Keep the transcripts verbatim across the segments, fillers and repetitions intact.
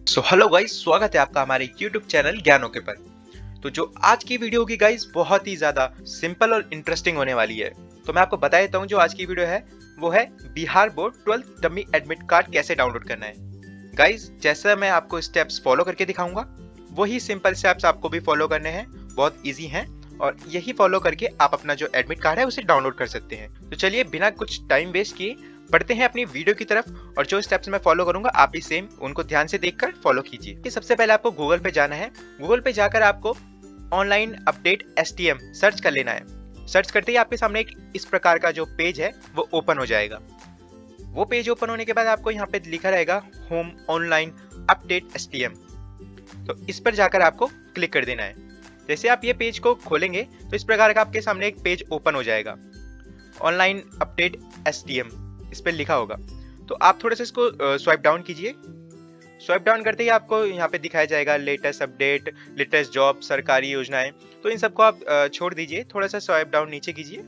So hello guys, स्वागत है आपका हमारे यूट्यूब चैनल ज्ञानों के पर। तो जो आज की वीडियो होगी गाइस बहुत ही ज्यादा सिंपल और इंटरेस्टिंग होने वाली है। तो मैं आपको बता देता हूँ जो आज की वीडियो है वो है Bihar board twelfth dummy admit card कैसे डाउनलोड करना है। गाइस जैसा मैं आपको स्टेप्स फॉलो करके दिखाऊंगा वही सिंपल स्टेप्स आपको भी फॉलो करने हैं, बहुत ईजी हैं और यही फॉलो करके आप अपना जो एडमिट कार्ड है उसे डाउनलोड कर सकते हैं। तो चलिए बिना कुछ टाइम वेस्ट किए बढ़ते हैं अपनी वीडियो की तरफ और जो स्टेप्स मैं फॉलो करूंगा आप भी सेम उनको ध्यान से देखकर फॉलो कीजिए। सबसे पहले आपको गूगल पे जाना है। गूगल पे जाकर आपको online update S T M search कर लेना है। सर्च करते ही आपके सामने एक इस प्रकार का जो पेज है वो ओपन हो जाएगा। वो पेज ओपन होने के बाद आपको यहाँ पे लिखा रहेगा home online update S T M. तो इस पर जाकर आपको क्लिक कर देना है। जैसे आप ये पेज को खोलेंगे तो इस प्रकार का आपके सामने एक पेज ओपन हो जाएगा, online update S T M इस पर लिखा होगा। तो आप थोड़ा सा इसको स्वाइप डाउन कीजिए। स्वाइप डाउन करते ही आपको यहाँ पे दिखाया जाएगा लेटेस्ट अपडेट, लेटेस्ट जॉब, सरकारी योजनाएं। तो इन सबको आप छोड़ दीजिए, थोड़ा सा स्वाइप डाउन नीचे कीजिए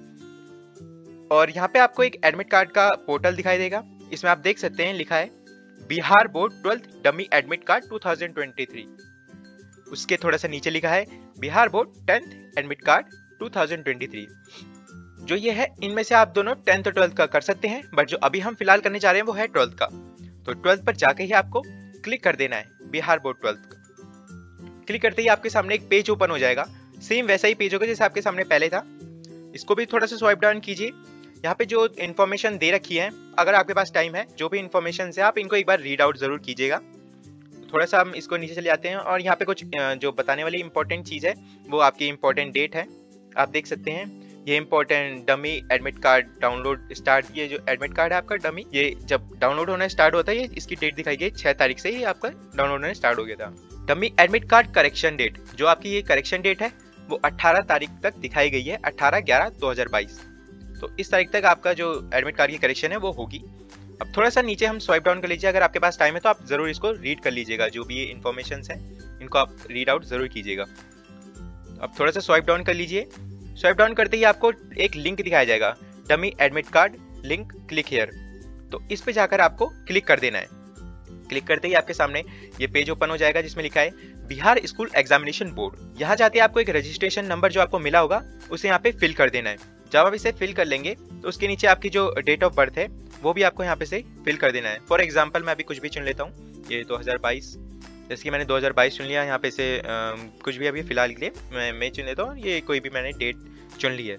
और यहाँ पे आपको एक एडमिट कार्ड का पोर्टल दिखाई देगा। इसमें आप देख सकते हैं लिखा है Bihar board twelfth dummy admit card two thousand twenty three. उसके थोड़ा सा नीचे लिखा है Bihar board tenth admit card two thousand twenty three. जो ये है इनमें से आप दोनों टेंथ और ट्वेल्थ का कर सकते हैं, बट जो अभी हम फिलहाल करने जा रहे हैं वो है ट्वेल्थ का। तो ट्वेल्थ पर जाके ही आपको क्लिक कर देना है बिहार बोर्ड ट्वेल्थ का। क्लिक करते ही आपके सामने एक पेज ओपन हो जाएगा, सेम वैसा ही पेज होगा जैसे आपके सामने पहले था। इसको भी थोड़ा सा स्वाइप डाउन कीजिए। यहाँ पे जो इन्फॉर्मेशन दे रखी है, अगर आपके पास टाइम है जो भी इन्फॉर्मेशन है आप इनको एक बार रीड आउट जरूर कीजिएगा। थोड़ा सा हम इसको नीचे चले आते हैं और यहाँ पे कुछ जो बताने वाली इंपॉर्टेंट चीज है वो आपकी इंपॉर्टेंट डेट है। आप देख सकते हैं ये important dummy admit card download start. ये जो एडमिट कार्ड है आपका डमी, ये जब डाउनलोड होना स्टार्ट होता है, ये इसकी डेट दिखाई गई छह तारीख से ही आपका डाउनलोड होना स्टार्ट हो गया था। Dummy admit card correction date, जो आपकी ये करेक्शन डेट है वो अठारह तारीख तक दिखाई गई है, अठारह ग्यारह दो हजार बाईस। तो इस तारीख तक आपका जो एडमिट कार्ड की करेक्शन है वो होगी। अब थोड़ा सा नीचे हम स्वाइप डाउन कर लीजिए। अगर आपके पास टाइम है तो आप जरूर इसको रीड कर लीजिएगा, जो भी ये इन्फॉर्मेशन है इनको आप रीड आउट जरूर कीजिएगा। अब थोड़ा सा स्वाइप डाउन कर लीजिए। स्वाइप डाउन करते ही आपको एक लिंक दिखाया जाएगा, dummy admit card link click here. तो इस पे जाकर आपको क्लिक कर देना है। क्लिक करते ही आपके सामने ये पेज ओपन हो जाएगा जिसमें लिखा है बिहार स्कूल एग्जामिनेशन बोर्ड। यहाँ जाते आपको एक रजिस्ट्रेशन नंबर जो आपको मिला होगा उसे यहाँ पे फिल कर देना है। जब आप इसे फिल कर लेंगे तो उसके नीचे आपकी जो डेट ऑफ बर्थ है वो भी आपको यहाँ पे से फिल कर देना है। फॉर एग्जाम्पल मैं अभी कुछ भी चुन लेता हूँ, ये दो हजार बाईस, जैसे कि मैंने दो हजार बाईस चुन लिया। यहाँ पे से आ, कुछ भी अभी फिलहाल के लिए मैं मैं चुन लेता हूँ, ये कोई भी मैंने डेट चुन ली है।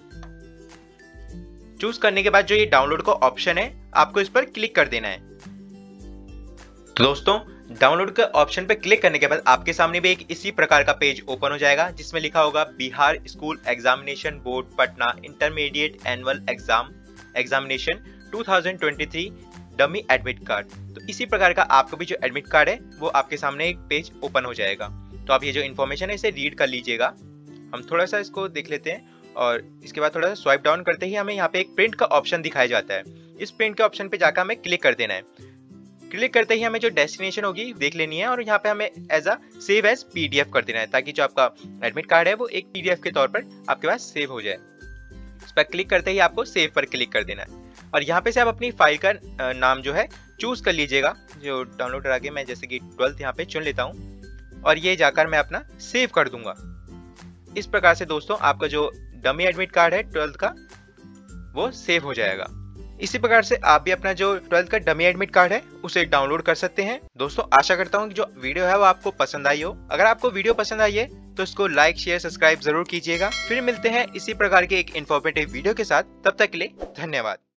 चूज करने के बाद जो ये डाउनलोड का ऑप्शन है आपको इस पर क्लिक कर देना है। तो दोस्तों डाउनलोड के ऑप्शन पर क्लिक करने के बाद आपके सामने भी एक इसी प्रकार का पेज ओपन हो जाएगा जिसमें लिखा होगा Bihar school examination board Patna intermediate annual exam examination two thousand twenty three dummy admit card. तो इसी प्रकार का आपको भी जो एडमिट कार्ड है वो आपके सामने एक पेज ओपन हो जाएगा। तो आप ये जो इन्फॉर्मेशन है इसे रीड कर लीजिएगा। हम थोड़ा सा इसको देख लेते हैं और इसके बाद थोड़ा सा स्वाइप डाउन करते ही हमें यहाँ पे एक प्रिंट का ऑप्शन दिखाया जाता है। इस प्रिंट के ऑप्शन पे जाकर हमें क्लिक कर देना है। क्लिक करते ही हमें जो डेस्टिनेशन होगी देख लेनी है और यहाँ पे हमें as a save as PDF कर देना है, ताकि जो आपका एडमिट कार्ड है वो एक पीडीएफ के तौर पर आपके पास सेव हो जाए। इस पर क्लिक करते ही आपको सेव पर क्लिक कर देना है और यहाँ पे से आप अपनी फाइल का नाम जो है चूज कर लीजिएगा। जो डाउनलोड करा के मैं जैसे कि ट्वेल्थ यहाँ पे चुन लेता हूँ और ये जाकर मैं अपना सेव कर दूंगा। इस प्रकार से दोस्तों आपका जो डमी एडमिट कार्ड है ट्वेल्थ का वो सेव हो जाएगा। इसी प्रकार से आप भी अपना जो ट्वेल्थ का डमी एडमिट कार्ड है उसे डाउनलोड कर सकते हैं। दोस्तों आशा करता हूँ कि जो वीडियो है वो आपको पसंद आई हो। अगर आपको वीडियो पसंद आई है तो इसको लाइक शेयर सब्सक्राइब जरूर कीजिएगा। फिर मिलते हैं इसी प्रकार के एक इन्फॉर्मेटिव वीडियो के साथ, तब तक के लिए धन्यवाद।